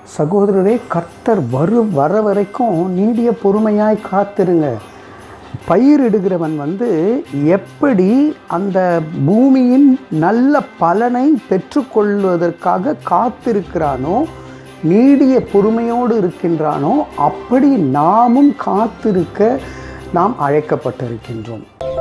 சகோதரரே, கர்த்தர் வர வரைக்கும் நீடிய பொறுமையாய் காத்திருங்க. பயிரிடுகிறவன் எப்படி அந்த பூமியின் நல்ல பலனை பெற்றுக்கொள்வதற்காக காத்திருக்கிறானோ, நீடிய பொறுமையோடு இருக்கின்றானோ, அப்படி நாமும் காத்திருக்க நாம் அழைக்கப்பட்டிருக்கின்றோம்.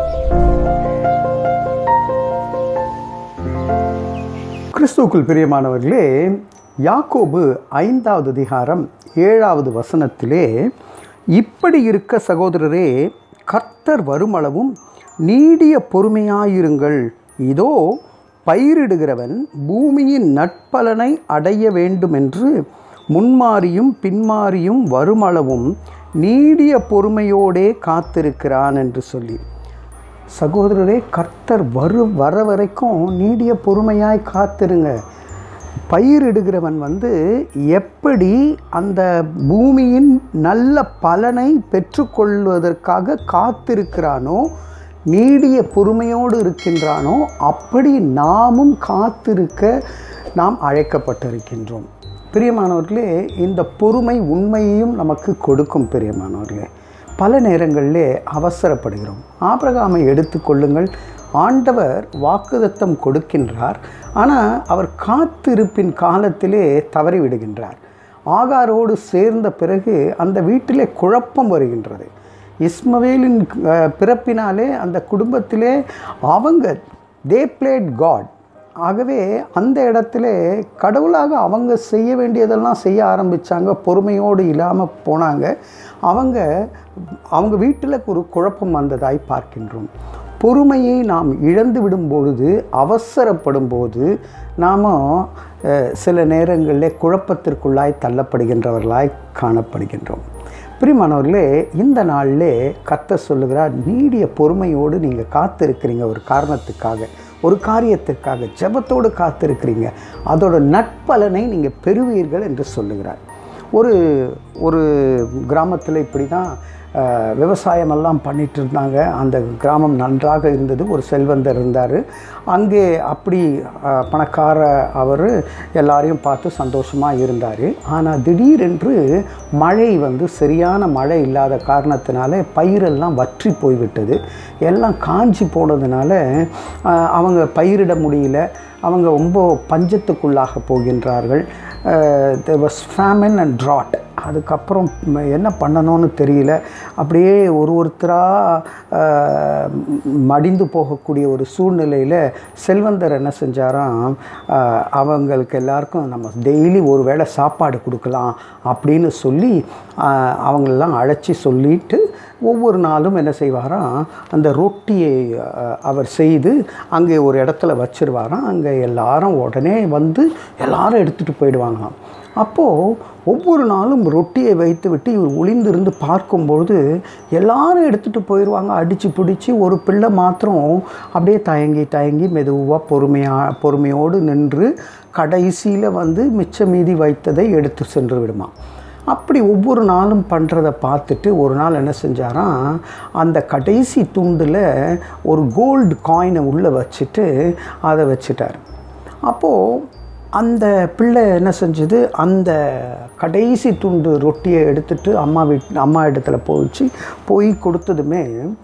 கிறிஸ்துவுக்குள் பிரியமானவர்களே, யாக்கோபு 5வது அதிகாரம் 7வது வசனத்திலே, இப்படி இருக்க சகோதரரே, கர்த்தர் வருமளவும் நீடிய பொறுமையாயிருங்கள். இதோ பயிரிடுகிறவன் பூமியின் நற்பலனை அடைய வேண்டுமென்று முன்மாறியும் பின்மாறியும் வருமளவும் நீடிய பொறுமையோடே காத்திருக்கிறான் என்று சொல்லி. சகோதரரே, கர்த்தர் வர வரைக்கும் நீடிய பொறுமையாய் காத்திருங்க. பயிரிடுகிறவன் எப்படி அந்த பூமியின் நல்ல பலனை பெற்றுக்கொள்வதற்காக காத்திருக்கிறானோ, நீடிய பொறுமையோடு இருக்கின்றானோ, அப்படி நாமும் காத்திருக்க நாம் அழைக்கப்பட்டிருக்கின்றோம். பிரியமானவர்களே, இந்த பொறுமை உண்மையையும் நமக்கு கொடுக்கும். பிரியமானவர்களே, பல நேரங்களிலே அவசரப்படுகிறோம். ஆபிரகாமை எடுத்துக்கொள்ளுங்கள். ஆண்டவர் வாக்குத்தத்தம் கொடுக்கின்றார். ஆனால் அவர் காத்திருப்பின் காலத்திலே தவறிவிடுகின்றார். ஆகாரோடு சேர்ந்த பிறகு அந்த வீட்டிலே குழப்பம் வருகின்றது. இஸ்மவேலின் பிறப்பினாலே அந்த குடும்பத்திலே தே பிளேட் காட். ஆகவே அந்த இடத்துல கடவுளாக அவங்க செய்ய வேண்டியதெல்லாம் செய்ய ஆரம்பித்தாங்க. பொறுமையோடு இல்லாமல் போனாங்க. அவங்க வீட்டில் ஒரு குழப்பம் வந்ததாய் பார்க்கின்றோம். பொறுமையை நாம் இழந்து விடும் பொழுது, அவசரப்படும் போது நாம் சில நேரங்களில் குழப்பத்திற்குள்ளாய் தள்ளப்படுகின்றவர்களாய் காணப்படுகின்றோம். பிரியமானவர்களே, இந்த நாளிலே கர்த்தர் சொல்லுகிறார், நீடிய பொறுமையோடு நீங்கள் காத்திருக்கிறீங்க. ஒரு காரணத்துக்காக, ஒரு காரியத்திற்காக ஜெபத்தோடு காத்திருக்கிறீங்க. அதோட நற்பலனை நீங்கள் பெறுவீர்கள் என்று சொல்லுகிறார். ஒரு கிராமத்தில் இப்படி தான் விவசாயமெல்லாம் பண்ணிகிட்டு இருந்தாங்க. அந்த கிராமம் நன்றாக இருந்தது. ஒரு செல்வந்தர் இருந்தார். அங்கே அப்படி பணக்கார அவர் எல்லாரையும் பார்த்து சந்தோஷமாக இருந்தார். ஆனால் திடீரென்று மழை சரியான மழை இல்லாத காரணத்தினால பயிரெல்லாம் வற்றி போய்விட்டது. எல்லாம் காஞ்சி போனதுனால அவங்க பயிரிட முடியல. அவங்க ரொம்ப பஞ்சத்துக்குள்ளாக போகின்றார்கள். there was famine and drought. அதுக்கப்புறம் என்ன பண்ணணும்னு தெரியல. அப்படியே ஒருத்தராக மடிந்து போகக்கூடிய ஒரு சூழ்நிலையில் செல்வந்தர் என்ன செஞ்சாராம், அவங்களுக்கு எல்லாருக்கும் நம்ம டெய்லி ஒரு வேளை சாப்பாடு கொடுக்கலாம் அப்படின்னு சொல்லி அவங்களெல்லாம் அழைச்சி சொல்லிட்டு ஒவ்வொரு நாளும் என்ன செய்வாராம், அந்த ரொட்டியை அவர் செய்து அங்கே ஒரு இடத்துல வச்சிருவாராம். அங்கே எல்லாரும் உடனே எல்லாரும் எடுத்துகிட்டு போயிடுவாங்களாம். அப்போது ஒவ்வொரு நாளும் ரொட்டியை வைத்து விட்டு இவர் ஒளிந்திருந்து பார்க்கும்பொழுது எல்லாரும் எடுத்துகிட்டு போயிடுவாங்க அடித்து பிடிச்சி. ஒரு பிள்ளை மாத்திரம் அப்படியே தயங்கி மெதுவாக பொறுமையோடு நின்று கடைசியில் மிச்ச மீதி வைத்ததை எடுத்து சென்று விடுமா. அப்படி ஒவ்வொரு நாளும் பண்ணுறதை பார்த்துட்டு ஒரு நாள் என்ன செஞ்சாராம், அந்த கடைசி துண்டில் ஒரு கோல்டு காயினை உள்ளே வச்சுட்டு அதை வச்சுட்டார். அப்போது அந்த பிள்ளை என்ன செஞ்சது, அந்த கடைசி துண்டு ரொட்டியை எடுத்துகிட்டு அம்மா இடத்துல போய் கொடுத்ததுமே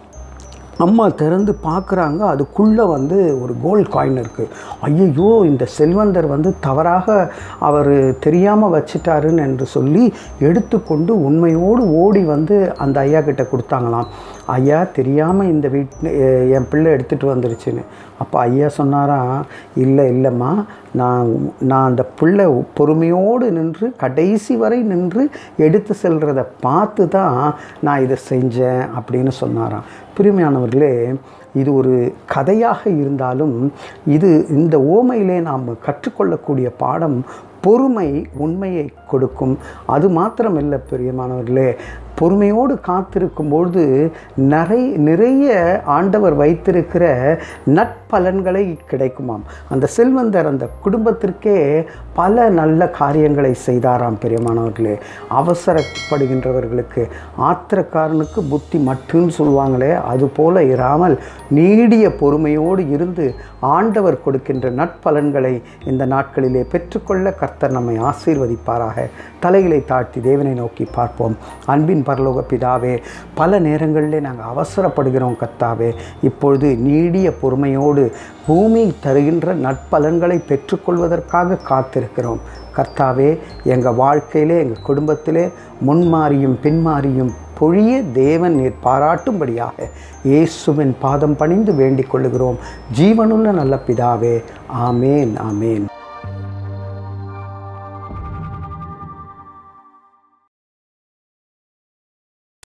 அம்மா திறந்து பார்க்குறாங்க. அதுக்குள்ளே ஒரு கோல்டு காயின் இருக்குது. ஐயோ, இந்த செல்வந்தர் தவறாக அவர் தெரியாமல் வச்சிட்டாருன்னு என்று சொல்லி எடுத்துக்கொண்டு உண்மையோடு ஓடி அந்த ஐயா கிட்ட கொடுத்தாங்களாம். ஐயா, தெரியாமல் இந்த என் பிள்ளை எடுத்துகிட்டு வந்துருச்சுன்னு. அப்போ ஐயா சொன்னாராம், இல்லைம்மா, நான் அந்த பிள்ளை பொறுமையோடு நின்று கடைசி வரை நின்று எடுத்து செல்கிறத பார்த்து தான் நான் இதை செஞ்சேன் அப்படின்னு சொன்னாராம். பிரியமானவர்களே, இது ஒரு கதையாக இருந்தாலும் இந்த ஓமையிலே நாம் கற்றுக்கொள்ளக்கூடிய பாடம் பொறுமை உண்மையை கொடுக்கும். அது மாத்திரமில்லை பிரியமானவர்களே, பொறுமையோடு காத்திருக்கும்பொழுது நிறைய ஆண்டவர் வைத்திருக்கிற நற்பலன்களை கிடைக்குமாம். அந்த செல்வந்தர் அந்த குடும்பத்திற்கே பல நல்ல காரியங்களை செய்தாராம். பிரியமானவர்களே, அவசரப்படுகின்றவர்களுக்கு, ஆத்திரக்காரனுக்கு புத்தி மட்டுன்னு சொல்லுவாங்களே, அதுபோல இராமல் நீடிய பொறுமையோடு இருந்து ஆண்டவர் கொடுக்கின்ற நற்பலன்களை இந்த நாட்களிலே பெற்றுக்கொள்ள கர்த்தர் நம்மை ஆசீர்வதிப்பாராக. தலைகளை தாழ்த்தி தேவனை நோக்கி பார்ப்போம். அன்பின் பரலோக பிதாவே, பல நேரங்களிலே நாங்கள் அவசரப்படுகிறோம் கர்த்தாவே. இப்பொழுது நீடிய பொறுமையோடு பூமி தருகின்ற நற்பலன்களை பெற்றுக்கொள்வதற்காக காத்திருக்கிறோம் கர்த்தாவே. எங்கள் வாழ்க்கையிலே, எங்கள் குடும்பத்திலே முன்மாறியும் பின்மாறியும் பொழிய தேவன் நீர் பாராட்டும்படியாக இயேசுவின் பாதம் பணிந்து வேண்டிக் கொள்ளுகிறோம் ஜீவனுள்ள நல்ல பிதாவே. ஆமேன், ஆமேன்.